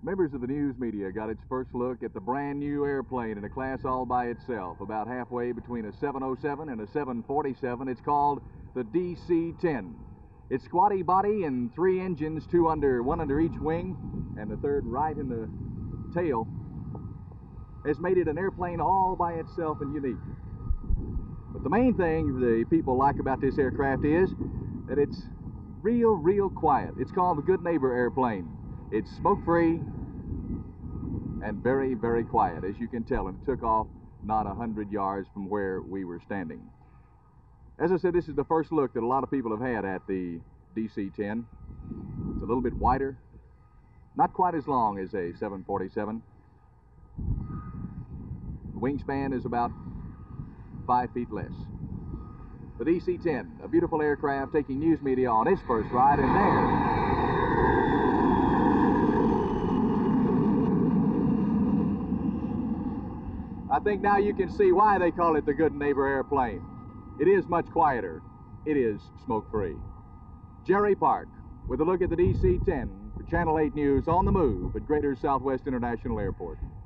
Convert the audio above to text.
Members of the news media got its first look at the brand new airplane in a class all by itself, about halfway between a 707 and a 747. It's called the DC-10. Its squatty body and 3 engines, one under each wing, and the third right in the tail, has made it an airplane all by itself and unique. But the main thing the people like about this aircraft is that it's real quiet. It's called the Good Neighbor airplane. It's smoke-free and very quiet, as you can tell, and it took off not 100 yards from where we were standing. As I said, this is the first look that a lot of people have had at the DC-10. It's a little bit wider, not quite as long as a 747. The wingspan is about 5 feet less. The DC-10, a beautiful aircraft taking news media on its first ride in there. I think now you can see why they call it the Good Neighbor airplane. It is much quieter. It is smoke-free. Jerry Park with a look at the DC-10 for Channel 8 News on the move at Greater Southwest International Airport.